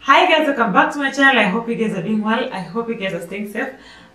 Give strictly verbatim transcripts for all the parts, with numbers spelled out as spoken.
Hi guys, welcome back to my channel. I hope you guys are doing well. I hope you guys are staying safe.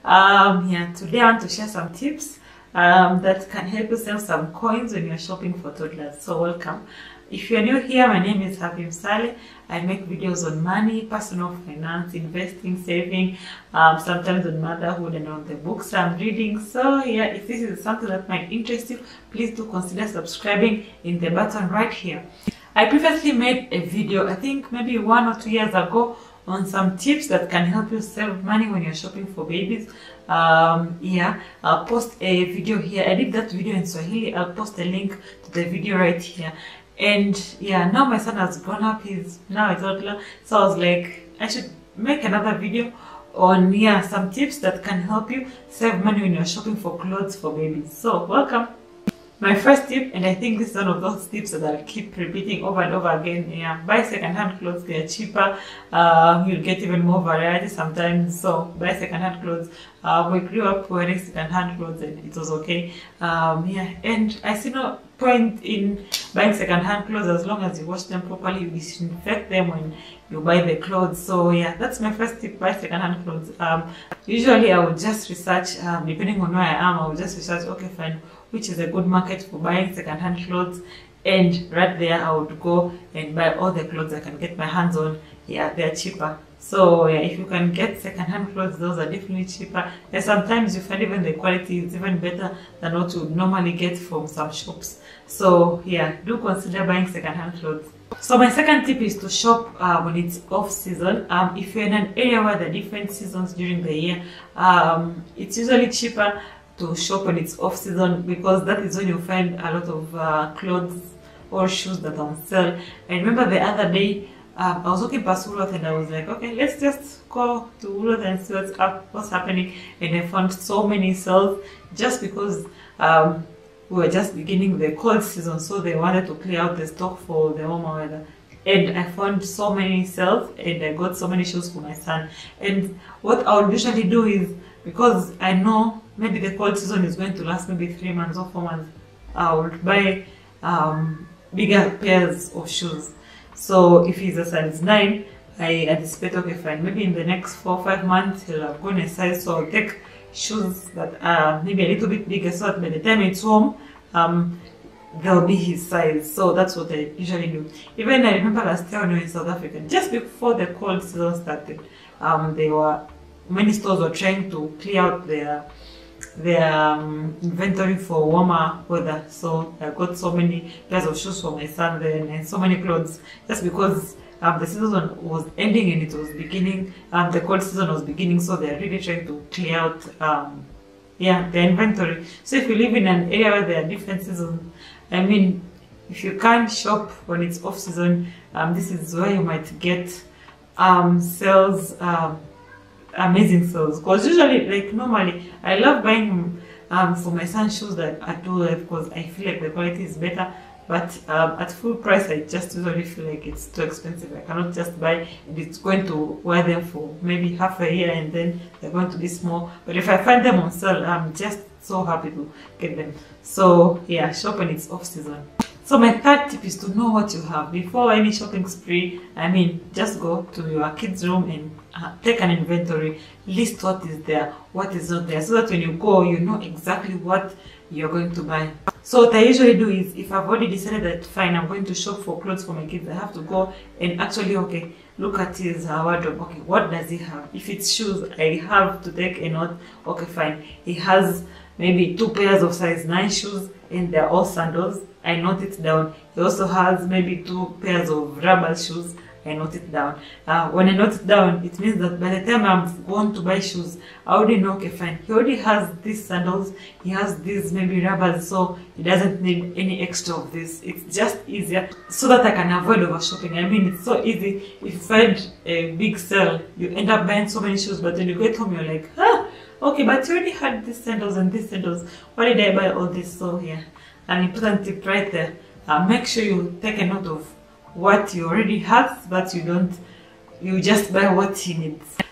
Um, yeah, today I want to share some tips um, that can help you save some coins when you're shopping for toddlers. So welcome. If you're new here, my name is Habib Saleh. I make videos on money, personal finance, investing, saving, um, sometimes on motherhood and on the books I'm reading. So yeah, if this is something that might interest you, please do consider subscribing in the button right here. I previously made a video, I think maybe one or two years ago, on some tips that can help you save money when you're shopping for babies. Um, yeah, I'll post a video here. I did that video in Swahili. I'll post a link to the video right here. And yeah, now my son has grown up. He's now a toddler. So I was like, I should make another video on yeah some tips that can help you save money when you're shopping for clothes for babies. So welcome. My first tip, and I think this is one of those tips that I keep repeating over and over again, yeah, buy second-hand clothes. They are cheaper. Uh, you'll get even more variety sometimes. So buy second-hand clothes. Uh, we grew up wearing second-hand clothes and it was okay. Um, yeah, and I see no point in buying second-hand clothes as long as you wash them properly. You disinfect them when you buy the clothes. So yeah, that's my first tip, buy second-hand clothes. Um, usually I would just research, um, depending on where I am, I would just research, okay fine, which is a good market for buying second-hand clothes, and right there I would go and buy all the clothes I can get my hands on. Yeah, they're cheaper. So yeah, if you can get second-hand clothes, those are definitely cheaper, and sometimes you find even the quality is even better than what you would normally get from some shops. So yeah, do consider buying second-hand clothes. So my second tip is to shop uh, when it's off season. Um, if you're in an area where there are different seasons during the year, um, it's usually cheaper to shop when it's off season, because that is when you find a lot of uh, clothes or shoes that are on sale. And remember the other day, um, I was walking past Woolworth and I was like, okay, let's just go to Woolworth and see what's up, what's happening. And I found so many sales just because um, we were just beginning the cold season, so they wanted to clear out the stock for the warmer weather. And I found so many sales and I got so many shoes for my son. And what I would usually do is, because I know maybe the cold season is going to last maybe three months or four months, I would buy um, bigger pairs of shoes. So if he's a size nine, I anticipate, okay fine, maybe in the next four or five months he'll have gone a size, so I'll take shoes that are maybe a little bit bigger, so that by the time it's home, um, they'll be his size. So that's what I usually do. Even I remember last year when we were in South Africa, just before the cold season started, um, they were many stores were trying to clear out their their um, inventory for warmer weather. So I got so many pairs of shoes for my son then, and so many clothes, just because um, the season was ending and it was beginning, um, the cold season was beginning, so they're really trying to clear out um, yeah, the inventory. So if you live in an area where there are different seasons, I mean, if you can't shop when it's off season, um, this is where you might get um, sales, um, amazing sales. Because usually, like normally, I love buying um, for my son shoes that are too light because I feel like the quality is better. But um, at full price, I just usually feel like it's too expensive. I cannot just buy, and it's going to wear them for maybe half a year and then they're going to be small. But if I find them on sale, I'm just so happy to get them. So yeah, shop when it's off season. So my third tip is to know what you have before any shopping spree. I mean, just go to your kids' room and uh, take an inventory, list what is there, what is not there, so that when you go, you know exactly what you're going to buy. So what I usually do is, if I've already decided that fine, I'm going to shop for clothes for my kids, I have to go and actually, okay, look at his uh, wardrobe. Okay, what does he have? If it's shoes, I have to take a note. Okay, fine, he has maybe two pairs of size nine shoes and they're all sandals. I note it down. He also has maybe two pairs of rubber shoes. I note it down. Uh, when I note it down, it means that by the time I'm going to buy shoes, I already know, okay fine, he already has these sandals, he has these maybe rubbers, so he doesn't need any extra of this. It's just easier so that I can avoid over shopping. I mean, it's so easy. If you find a big sale, you end up buying so many shoes, but when you get home, you're like, ah, okay, but you already had these sandals and these sandals. Why did I buy all this? So yeah, an important tip right there. Uh, make sure you take a note of what you already have, but you don't, you just buy what he needs.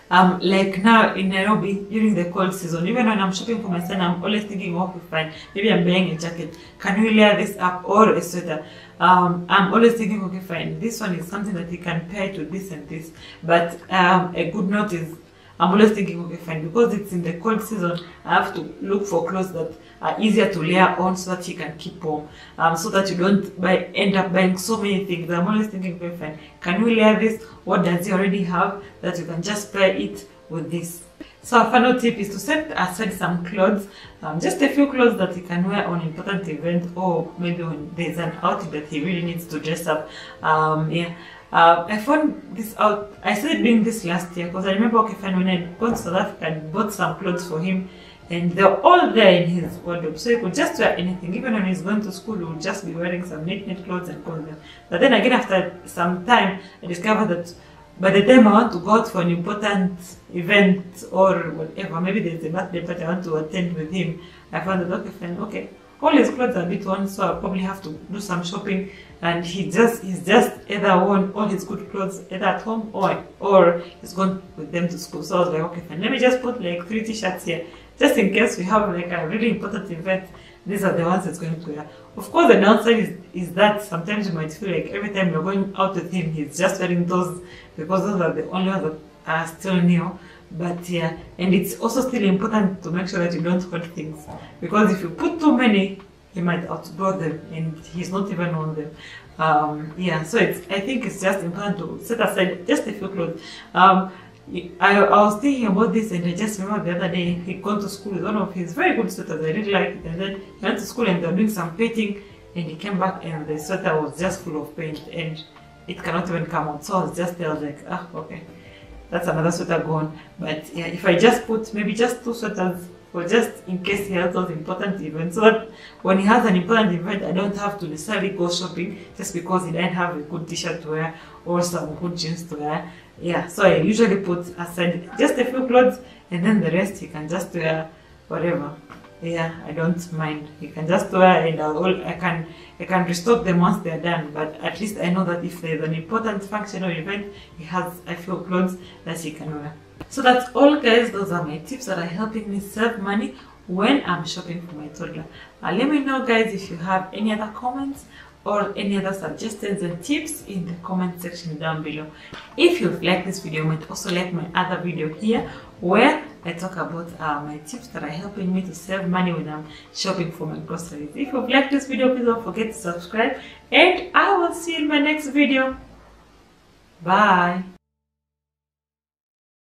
Um, like now in Nairobi during the cold season, even when I'm shopping for my son, I'm always thinking, okay, fine, maybe I'm buying a jacket. Can we layer this up or a sweater? Um, I'm always thinking, okay, fine, this one is something that he can pair to this and this. But um, a good note is, I'm always thinking, okay, fine, because it's in the cold season, I have to look for clothes that are easier to layer on so that he can keep warm, um, so that you don't buy, end up buying so many things. I'm always thinking, okay, fine, can we layer this? What does he already have that you can just pair it with this? So a final tip is to set aside some clothes, um, just a few clothes that he can wear on important events, or maybe when there's an outing that he really needs to dress up. Um, yeah. Uh, I found this out, I started doing this last year because I remember, okay, fine, when I got to South Africa and bought some clothes for him, and they're all there in his wardrobe, so he could just wear anything. Even when he's going to school, he would just be wearing some neat, neat clothes and clothes. But then again, after some time, I discovered that by the time I want to go out for an important event or whatever, maybe there's a birthday party I want to attend with him, I found that, okay, fine, okay, all his clothes are a bit worn, so I'll probably have to do some shopping. And he just he's just either worn all his good clothes either at home or or he's gone with them to school. So I was like, okay, fine, let me just put like three t-shirts here, just in case we have like a really important event. These are the ones he's going to wear. Of course, the downside is, is that sometimes you might feel like every time you're going out with him, he's just wearing those because those are the only ones that are still new. But yeah, and it's also still important to make sure that you don't hold things, because if you put too many, he might outgrow them and he's not even on them. Um, yeah, so it's, I think it's just important to set aside just a few clothes. Um, I, I was thinking about this, and I just remember the other day he gone to school with one of his very good sweaters. I really liked it, and then he went to school and they were doing some painting, and he came back and the sweater was just full of paint and it cannot even come out. So I was just there, I was like, ah, okay, that's another sweater gone. But yeah, if I just put maybe just two sweaters for just in case he has those important events, so that when he has an important event, I don't have to necessarily go shopping just because he didn't have a good t-shirt to wear or some good jeans to wear. Yeah, so I usually put aside just a few clothes, and then the rest he can just wear whatever. Yeah, I don't mind. He can just wear, and I'll, I can I can restock them once they're done. But at least I know that if there's an important function or event, he has a few clothes that he can wear. So that's all, guys. Those are my tips that are helping me save money when I'm shopping for my toddler. Uh, let me know, guys, if you have any other comments or any other suggestions and tips in the comment section down below. If you've liked this video, you might also like my other video here where I talk about uh, my tips that are helping me to save money when I'm shopping for my groceries. If you've liked this video, please don't forget to subscribe, and I will see you in my next video. Bye.